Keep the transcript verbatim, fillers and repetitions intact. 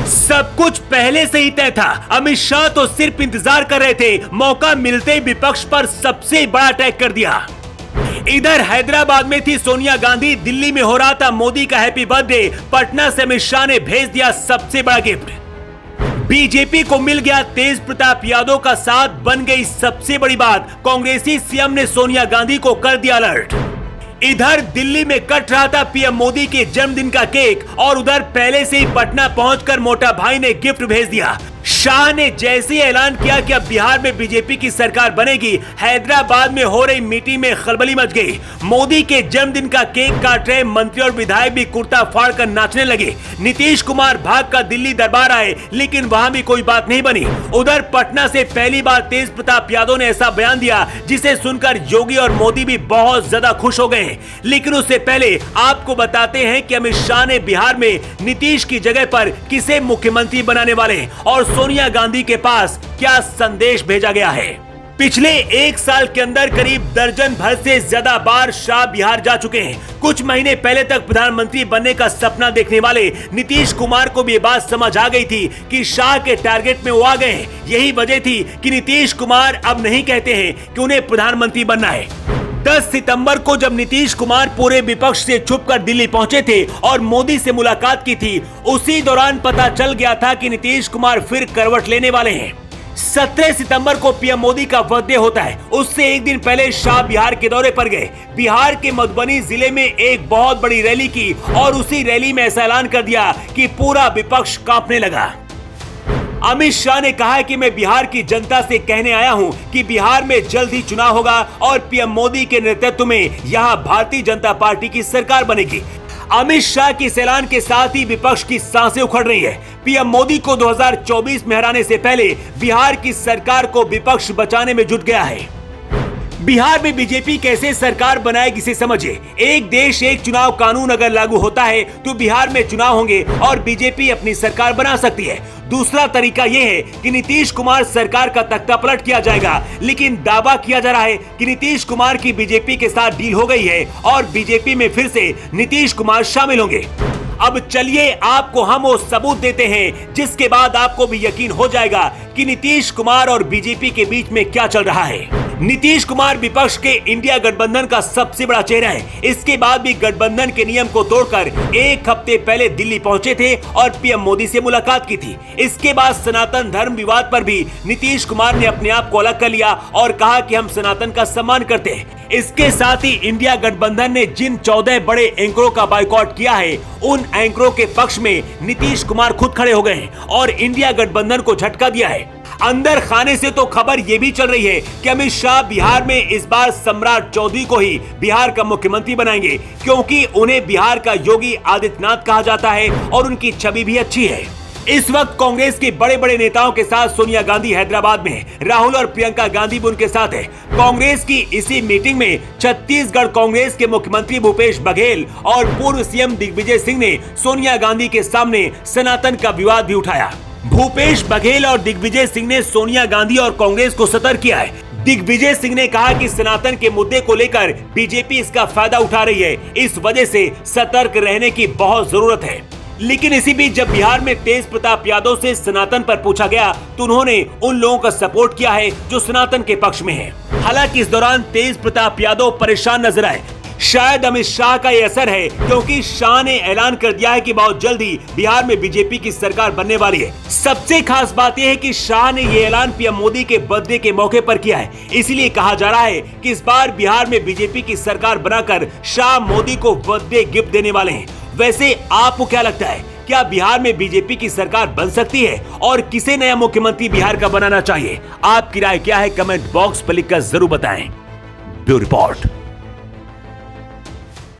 सब कुछ पहले से ही तय था। अमित शाह तो सिर्फ इंतजार कर रहे थे, मौका मिलते ही विपक्ष पर सबसे बड़ा अटैक कर दिया। इधर हैदराबाद में थी सोनिया गांधी, दिल्ली में हो रहा था मोदी का हैप्पी बर्थडे, पटना से अमित शाह ने भेज दिया सबसे बड़ा गिफ्ट। बीजेपी को मिल गया तेज प्रताप यादव का साथ, बन गई सबसे बड़ी बात। कांग्रेसी सीएम ने सोनिया गांधी को कर दिया अलर्ट। इधर दिल्ली में कट रहा था पीएम मोदी के जन्मदिन का केक और उधर पहले से ही पटना पहुंचकर मोटा भाई ने गिफ्ट भेज दिया। शाह ने जैसे ही ऐलान किया कि अब बिहार में बीजेपी की सरकार बनेगी, हैदराबाद में हो रही मीटिंग में खलबली मच गई। मोदी के जन्मदिन का केक काट रहे मंत्री और विधायक भी कुर्ता फाड़कर नाचने लगे। नीतीश कुमार भागकर दिल्ली दरबार आए, लेकिन वहां भी कोई बात नहीं बनी। उधर पटना से पहली बार तेज प्रताप यादव ने ऐसा बयान दिया जिसे सुनकर योगी और मोदी भी बहुत ज्यादा खुश हो गए। लेकिन उससे पहले आपको बताते हैं कि अमित शाह ने बिहार में नीतीश की जगह पर किसे मुख्यमंत्री बनाने वाले और सोनिया गांधी के पास क्या संदेश भेजा गया है। पिछले एक साल के अंदर करीब दर्जन भर से ज्यादा बार शाह बिहार जा चुके हैं। कुछ महीने पहले तक प्रधानमंत्री बनने का सपना देखने वाले नीतीश कुमार को भी ये बात समझ आ गई थी कि शाह के टारगेट में वो आ गए हैं। यही वजह थी कि नीतीश कुमार अब नहीं कहते हैं कि उन्हें प्रधानमंत्री बनना है। दस सितंबर को जब नीतीश कुमार पूरे विपक्ष से छुपकर दिल्ली पहुंचे थे और मोदी से मुलाकात की थी, उसी दौरान पता चल गया था कि नीतीश कुमार फिर करवट लेने वाले हैं। सत्रह सितंबर को पीएम मोदी का बर्थडे होता है। उससे एक दिन पहले शाह बिहार के दौरे पर गए। बिहार के मधुबनी जिले में एक बहुत बड़ी रैली की और उसी रैली में ऐसा ऐलान कर दिया कि पूरा विपक्ष कांपने लगा। अमित शाह ने कहा है कि मैं बिहार की जनता से कहने आया हूं कि बिहार में जल्द ही चुनाव होगा और पीएम मोदी के नेतृत्व में यहां भारतीय जनता पार्टी की सरकार बनेगी। अमित शाह के इस ऐलान के साथ ही विपक्ष की सांसें उखड़ रही है। पीएम मोदी को दो हज़ार चौबीस में हराने से पहले बिहार की सरकार को विपक्ष बचाने में जुट गया है। बिहार में बीजेपी कैसे सरकार बनाएगी इसे समझिए। एक देश एक चुनाव कानून अगर लागू होता है तो बिहार में चुनाव होंगे और बीजेपी अपनी सरकार बना सकती है। दूसरा तरीका यह है कि नीतीश कुमार सरकार का तख्ता पलट किया जाएगा, लेकिन दावा किया जा रहा है कि नीतीश कुमार की बीजेपी के साथ डील हो गई है और बीजेपी में फिर से नीतीश कुमार शामिल होंगे। अब चलिए आपको हम वो सबूत देते हैं जिसके बाद आपको भी यकीन हो जाएगा कि नीतीश कुमार और बीजेपी के बीच में क्या चल रहा है। नीतीश कुमार विपक्ष के इंडिया गठबंधन का सबसे बड़ा चेहरा है। इसके बाद भी गठबंधन के नियम को तोड़कर एक हफ्ते पहले दिल्ली पहुंचे थे और पीएम मोदी से मुलाकात की थी। इसके बाद सनातन धर्म विवाद पर भी नीतीश कुमार ने अपने आप को अलग कर लिया और कहा कि हम सनातन का सम्मान करते हैं। इसके साथ ही इंडिया गठबंधन ने जिन चौदह बड़े एंकरों का बाइकआउट किया है, उन एंकरों के पक्ष में नीतीश कुमार खुद खड़े हो गए हैं और इंडिया गठबंधन को झटका दिया है। अंदर खाने से तो खबर यह भी चल रही है कि अमित शाह बिहार में इस बार सम्राट चौधरी को ही बिहार का मुख्यमंत्री बनाएंगे, क्योंकि उन्हें बिहार का योगी आदित्यनाथ कहा जाता है और उनकी छवि भी अच्छी है। इस वक्त कांग्रेस के बड़े बड़े नेताओं के साथ सोनिया गांधी हैदराबाद में है। राहुल और प्रियंका गांधी भी उनके साथ है। कांग्रेस की इसी मीटिंग में छत्तीसगढ़ कांग्रेस के मुख्यमंत्री भूपेश बघेल और पूर्व सीएम दिग्विजय सिंह ने सोनिया गांधी के सामने सनातन का विवाद भी उठाया। भूपेश बघेल और दिग्विजय सिंह ने सोनिया गांधी और कांग्रेस को सतर्क किया है। दिग्विजय सिंह ने कहा कि सनातन के मुद्दे को लेकर बीजेपी इसका फायदा उठा रही है, इस वजह से सतर्क रहने की बहुत जरूरत है। लेकिन इसी बीच जब बिहार में तेज प्रताप यादव से सनातन पर पूछा गया तो उन्होंने उन लोगों का सपोर्ट किया है जो सनातन के पक्ष में है। हालांकि इस दौरान तेज प्रताप यादव परेशान नजर आए। शायद अमित शाह का ये असर है, क्योंकि शाह ने ऐलान कर दिया है कि बहुत जल्दी बिहार में बीजेपी की सरकार बनने वाली है। सबसे खास बात यह है कि शाह ने ये ऐलान पीएम मोदी के बर्थडे के मौके पर किया है। इसलिए कहा जा रहा है कि इस बार बिहार में बीजेपी की सरकार बनाकर शाह मोदी को बर्थडे गिफ्ट देने वाले हैं। वैसे आपको क्या लगता है, क्या बिहार में बीजेपी की सरकार बन सकती है और किसे नया मुख्यमंत्री बिहार का बनाना चाहिए? आपकी राय क्या है? कमेंट बॉक्स पर लिखकर जरूर बताएं। Bureau report.